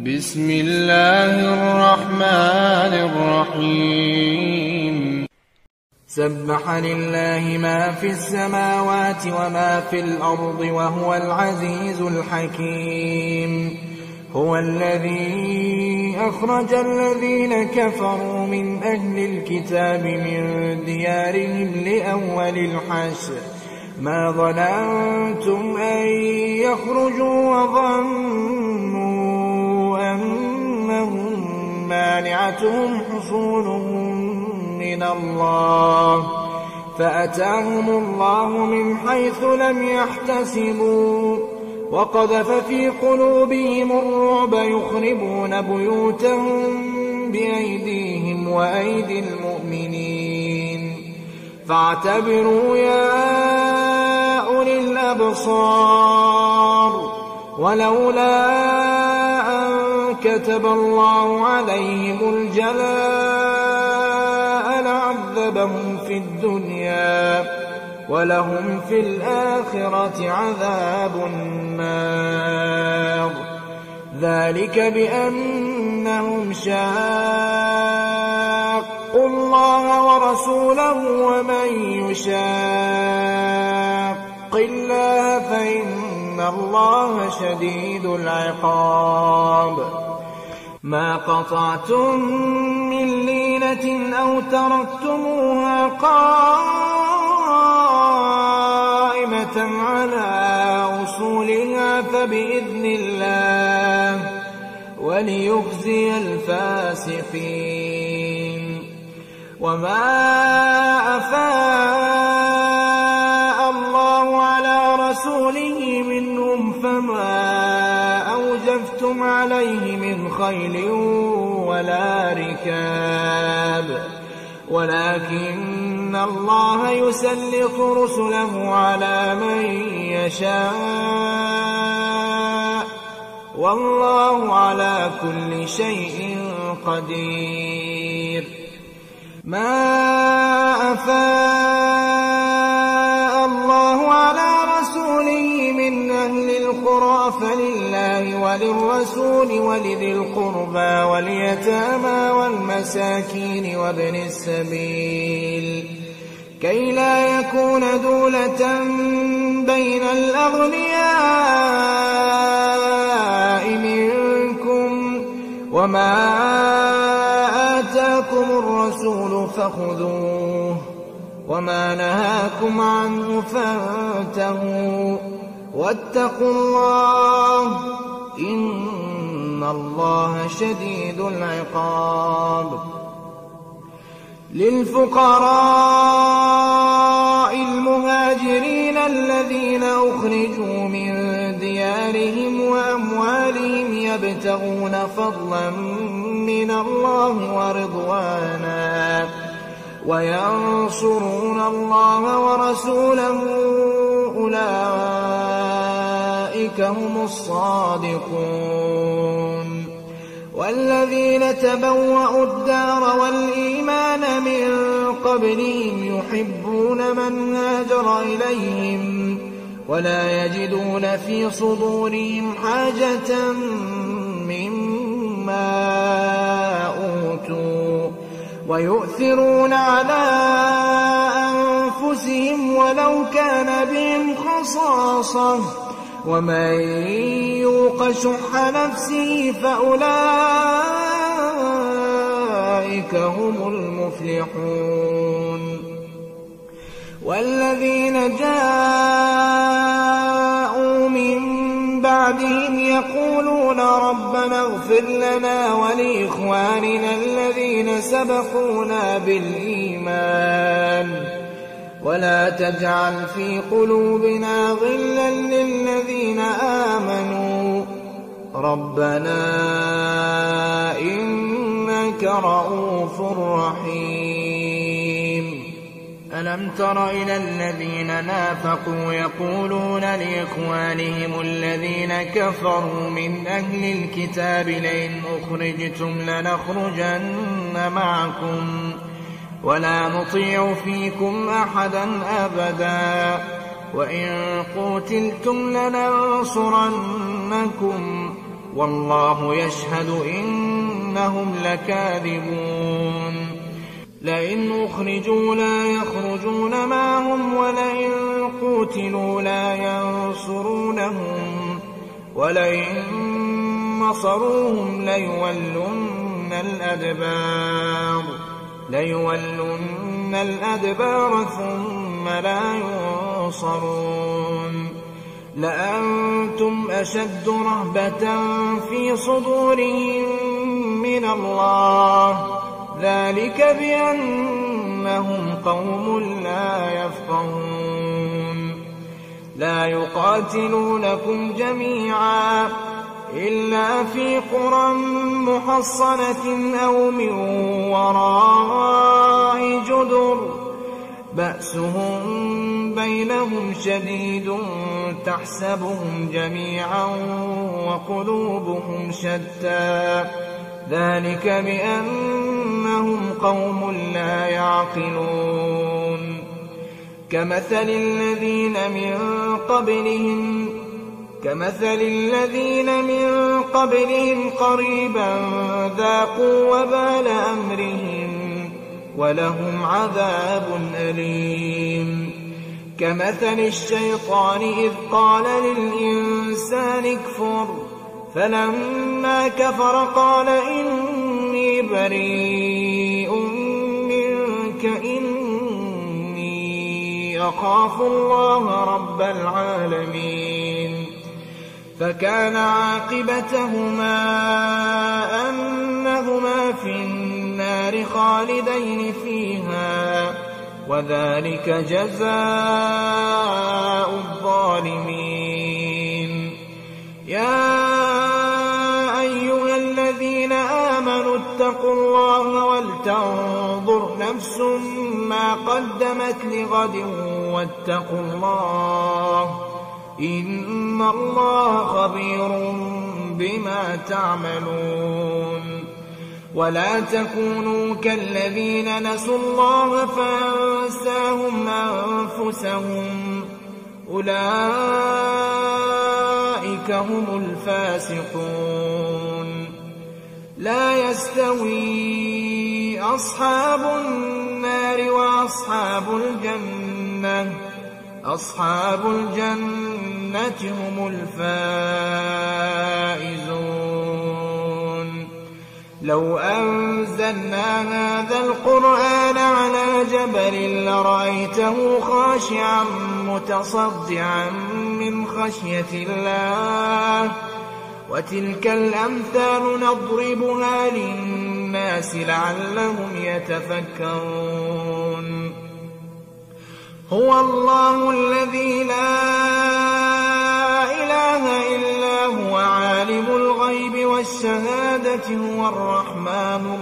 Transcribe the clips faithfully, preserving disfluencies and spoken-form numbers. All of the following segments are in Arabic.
بسم الله الرحمن الرحيم سبح لله ما في السماوات وما في الأرض وهو العزيز الحكيم هو الذي أخرج الذين كفروا من أهل الكتاب من ديارهم لأول الحشر ما ظننتم أن يخرجوا وظنوا أنهم مانعتهم حصونهم من الله فأتاهم الله من حيث لم يحتسبوا وقذف في قلوبهم الرعب يخربون بيوتهم بأيديهم وأيدي المؤمنين فاعتبروا يا أولي الأبصار ولولا أن كتب الله عليهم الجلاء لعذبهم في الدنيا ولهم في الآخرة عذاب النار ذلك بأنهم شاقوا الله ورسوله ومن يشاق الله فإن الله شديد العقاب ما قطعتم من لينة أو تركتموها قائمة على أصولها فبإذن الله وليخزي الفاسقين وما أفاء الله على رسوله منهم فما أوجفتم عليه من خيل ولا ركاب ولكن الله يسلط رسله على من يشاء والله على كل شيء قدير ما أفاء الله على رسوله من أهل القرى فلله وللرسول ولذي القربى واليتامى والمساكين وابن السبيل كي لا يكون دولة بين الأغنياء منكم وما آتاكم الرسول فخذوه وما نهاكم عنه فانتهوا واتقوا الله إن الله شديد العقاب للفقراء المهاجرين الذين أخرجوا من ديارهم وأموالهم يبتغون فضلا من الله ورضوانا وينصرون الله ورسوله أولئك هم الصادقون والذين تبوأوا الدار والإيمان من قبلهم يحبون من هاجر إليهم ولا يجدون في صدورهم حاجة مما أوتوا ويؤثرون على أنفسهم ولو كان بهم خصاصة ومن يوق شح نفسه فأولئك هم المفلحون والذين جاءوا من بعدهم يقولون ربنا اغفر لنا ولإخواننا الذين سبقونا بالإيمان ولا تجعل في قلوبنا غلا للذين آمنوا ربنا إنك رؤوف رحيم ألم تر إلى الذين نافقوا يقولون لإخوانهم الذين كفروا من أهل الكتاب لئن أخرجتم لنخرجن معكم ولا نطيع فيكم أحدا أبدا وإن قتلتم لننصرنكم والله يشهد إنهم لكاذبون لئن أخرجوا لا يخرجون معهم ولئن قوتلوا لا ينصرونهم ولئن نصروهم ليولن الأدبار ليولن الأدبار ثم لا ينصرون لأنتم أشد رهبة في صدورهم من الله ذلك بأنهم قوم لا يفقهون لا يقاتلونكم جميعا إلا في قرى محصنة أو من وراء جدر بأسهم بينهم شديد تحسبهم جميعا وقلوبهم شتى ذلك بأنهم قوم لا يعقلون كمثل الذين من قبلهم كمثل الذين من قبلهم قريبا ذاقوا وبال أمرهم ولهم عذاب أليم كمثل الشيطان إذ قال للإنسان اكفر فلما كفر قال إني بريء منك إني أخاف الله رب العالمين فكان عاقبتهما أنهما في النار خالدين فيها وذلك جزاء الظالمين يا أيها الذين آمنوا اتقوا الله ولتنظر نفس ما قدمت لغد واتقوا الله إن الله خبير بما تعملون ولا تكونوا كالذين نسوا الله فأنساهم أنفسهم أولئك هم الفاسقون لا يستوي أصحاب النار وأصحاب الجنة أصحاب الجنة هم الفائزون لو أنزلنا هذا القرآن على جبل لرأيته خاشعا متصدعا من خشية الله وتلك الأمثال نضربها للناس لعلهم يتفكرون هو الله الذي لا إله إلا هو عالم الغيب والشهادة هو الرحمن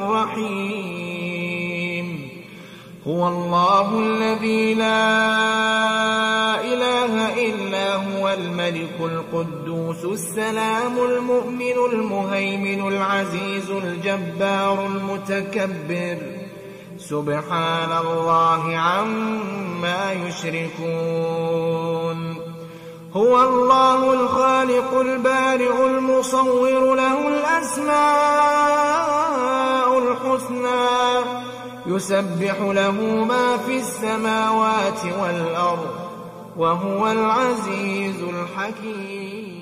الرحيم هو الله الذي لا إله إلا هو الملك القدوس السلام المؤمن المهيمن العزيز الجبار المتكبر سبحان الله عما يشركون هو الله الخالق البارئ المصور له الأسماء الحسنى يسبح له ما في السماوات والأرض وهو العزيز الحكيم.